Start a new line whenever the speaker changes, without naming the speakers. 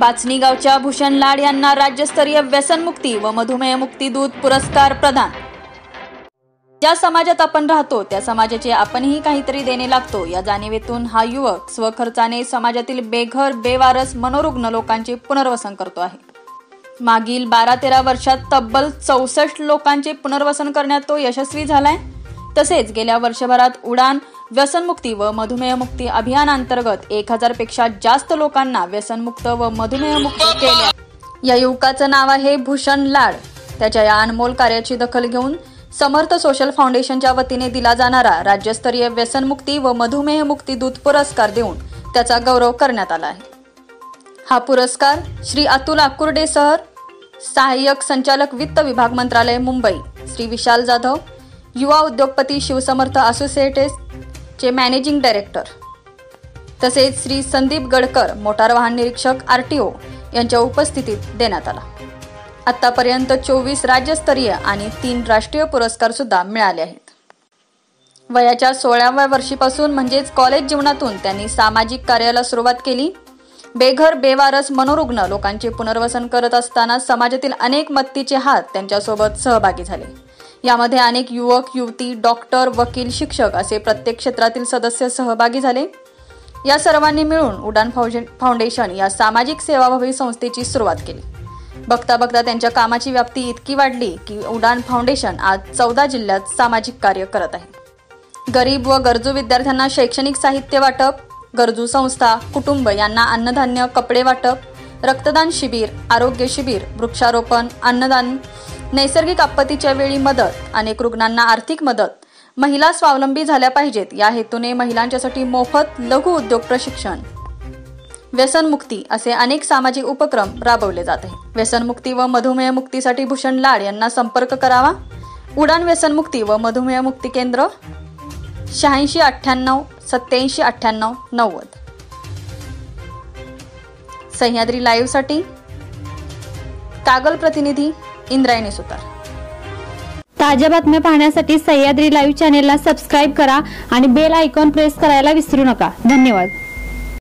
बाचणी गावच्या भूषण लाड यांना राज्यस्तरीय व्यसनमुक्ती व मधुमेहमुक्ती दूत पुरस्कार प्रदान। ज्या समाजात आपण राहतो त्या समाजाचे आपणही काहीतरी देणे लागतो या जाणीवेतून हा युवक स्वखर्चाने समाजातील बेघर बेवारस मनोरुग्ण लोकांचे पुनर्वसन करतो आहे। मागील 12-13 वर्षात तब्बल 64 लोकांचे पुनर्वसन करण्यात तो यशस्वी झालाय। तसेच गेल्या वर्षभरात उडान व्यसनमुक्ती व मधुमेहमुक्ती अभियानांतर्गत 1000 पेक्षा जास्त लोकांना व्यसनमुक्त व मधुमेहमुक्त केले। या युवकाचं नाव आहे भूषण लाड। त्याच्या या अनमोल कार्याची दखल घेऊन समर्थ सोशल फाउंडेशनच्या वतीने दिला जाणारा राज्यस्तरीय व्यसनमुक्ती व मधुमेहमुक्ती दूत पुरस्कार देऊन त्याचा गौरव करण्यात आला आहे। हा पुरस्कार श्री अतुल आकुर्डे सर, सहाय्यक संचालक वित्त विभाग मंत्रालय मुंबई, श्री विशाल जाधव, युवा उद्योगपती शिवसमर्थ असोसिएटेस चे मॅनेजिंग डायरेक्टर, तसेच श्री संदीप गडकर, मोटार वाहन निरीक्षक RTO यांच्या उपस्थितीत देण्यात आला। आतापर्यंत 24 राज्यस्तरीय आणि 3 राष्ट्रीय पुरस्कार सुद्धा मिळाले आहेत। वयाच्या 16व्या वर्षीपासून म्हणजेच कॉलेज जीवनातून त्यांनी सामाजिक कार्याला सुरुवात केली। बेघर बेवारस मनोरुग्ण लोकांचे पुनर्वसन करत असताना समाजातील अनेक मदतीचे हात त्यांच्यासोबत सहभागी झाले। यामध्ये अनेक युवक युवती, डॉक्टर, वकील, शिक्षक असे प्रत्येक क्षेत्रातील सदस्य सहभागी झाले। या सर्वांनी मिळून उडान फाउंडेशन या सामाजिक सेवाभावी संस्थेची सुरुवात केली। बघता बघता त्यांच्या कामाची व्याप्ती इतकी वाढली की उडान फाउंडेशन आज 14 जिल्ह्यात सामाजिक कार्य करत आहे। गरीब व गरजू विद्यार्थ्यांना शैक्षणिक साहित्य वाटप, गरजू संस्था, कुटुंब यांना अन्नधान्य, कपडे वाटप, रक्तदान शिबिर, आरोग्य शिबिर, वृक्षारोपण, अन्नदान, नैसर्गिक आपत्तीच्या वेळी मदत, अनेक रुग्णांना आर्थिक मदत, महिला स्वावलंबी झाल्या पाहिजेत या हेतूने महिलांच्यासाठी मोफत लघु उद्योग प्रशिक्षण, व्यसनमुक्ती असे अनेक सामाजिक उपक्रम राबवले जात आहेत। व्यसनमुक्ती व मधुमेहमुक्तीसाठी भूषण लाड यांना संपर्क करावा। उडान व्यसनमुक्ती व मधुमेहमुक्ती केंद्र 8698 87 98 90। सह्याद्री लाईव्ह साठी कागल प्रतिनिधी इंद्रायणी सुतार।
ताज्या बातम्या पाहण्यासाठी सह्याद्री लाईव्ह चॅनेलला सबस्क्राईब करा आणि बेल आयकॉन प्रेस करायला विसरू नका। धन्यवाद।